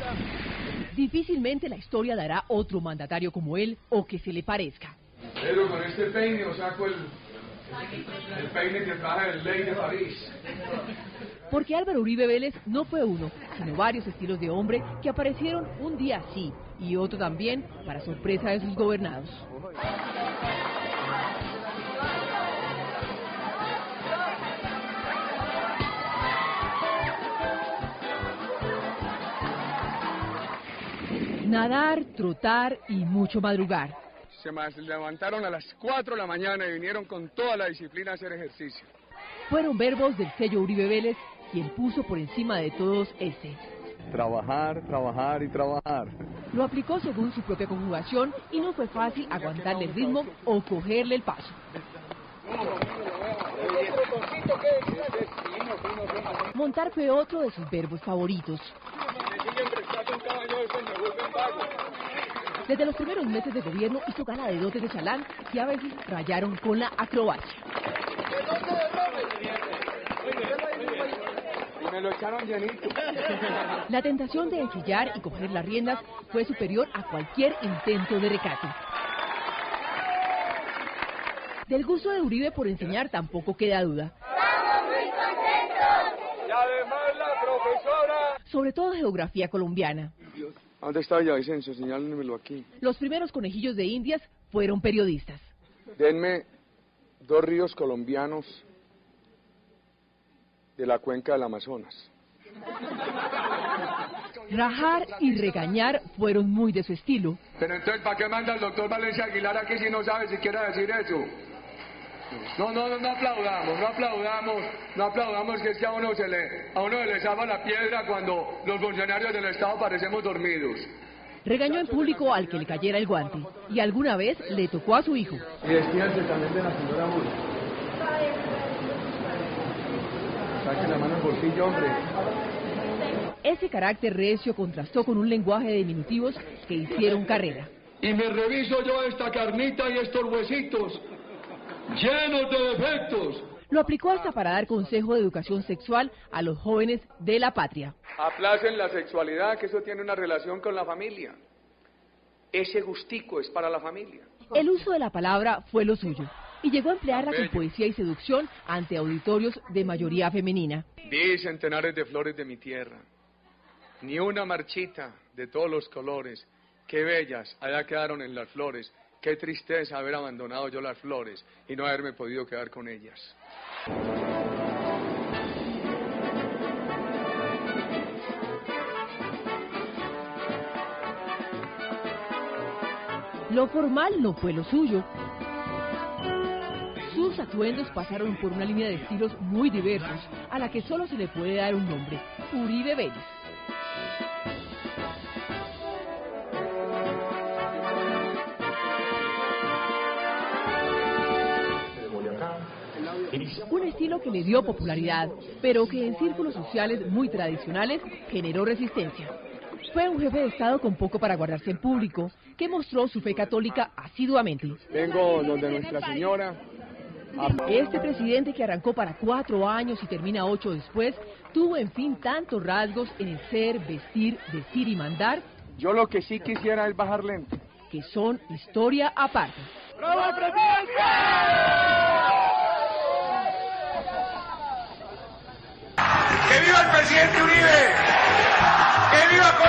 Difícilmente la historia dará otro mandatario como él o que se le parezca. Pero con este peine o saco el peine que traje del Ley de París. Porque Álvaro Uribe Vélez no fue uno, sino varios estilos de hombre que aparecieron un día sí y otro también, para sorpresa de sus gobernados. Nadar, trotar y mucho madrugar. Se levantaron a las 4 de la mañana y vinieron con toda la disciplina a hacer ejercicio. Fueron verbos del sello Uribe Vélez, quien puso por encima de todos este. Trabajar, trabajar y trabajar. Lo aplicó según su propia conjugación y no fue fácil aguantarle el ritmo o cogerle el paso. Montar fue otro de sus verbos favoritos. Desde los primeros meses de gobierno hizo gala de dotes de chalán que a veces rayaron con la acrobacia. Me lo echaron llenito. La tentación de ensillar y coger las riendas fue superior a cualquier intento de recate. Del gusto de Uribe por enseñar tampoco queda duda. ¡Estamos muy contentos! Y además la profesora... Sobre todo geografía colombiana. ¿Dónde está Villavicencio? Señálenmelo aquí. Los primeros conejillos de Indias fueron periodistas. Denme 2 ríos colombianos de la cuenca del Amazonas. Rajar y regañar fueron muy de su estilo. Pero entonces, ¿para qué manda el doctor Valencia Aguilar aquí si no sabe siquiera decir eso? No aplaudamos, que es que a uno se le zapa la piedra cuando los funcionarios del Estado parecemos dormidos. Regañó en público al que le cayera el guante y alguna vez le tocó a su hijo. Y despídense también de la señora Muro. Saque la mano al bolsillo, hombre. Ese carácter recio contrastó con un lenguaje de diminutivos que hicieron carrera. Y me reviso yo esta carnita y estos huesitos llenos de defectos. Lo aplicó hasta para dar consejo de educación sexual a los jóvenes de la patria. Aplacen la sexualidad, que eso tiene una relación con la familia. Ese gustico es para la familia. El uso de la palabra fue lo suyo y llegó a emplearla con poesía y seducción ante auditorios de mayoría femenina. Vi centenares de flores de mi tierra, ni una marchita de todos los colores. Qué bellas, allá quedaron en las flores. Qué tristeza haber abandonado yo las flores y no haberme podido quedar con ellas. Lo formal no fue lo suyo. Sus atuendos pasaron por una línea de estilos muy diversos, a la que solo se le puede dar un nombre: Uribe Vélez. Un estilo que le dio popularidad, pero que en círculos sociales muy tradicionales generó resistencia. Fue un jefe de Estado con poco para guardarse en público, que mostró su fe católica asiduamente. Vengo donde Nuestra Señora. Este presidente, que arrancó para 4 años y termina 8 después, tuvo en fin tantos rasgos en el ser, vestir, decir y mandar. Yo lo que sí quisiera es bajar lento. Que son historia aparte. ¡Bravo, presidente! ¡Que viva el presidente Uribe! ¡Que viva Colombia!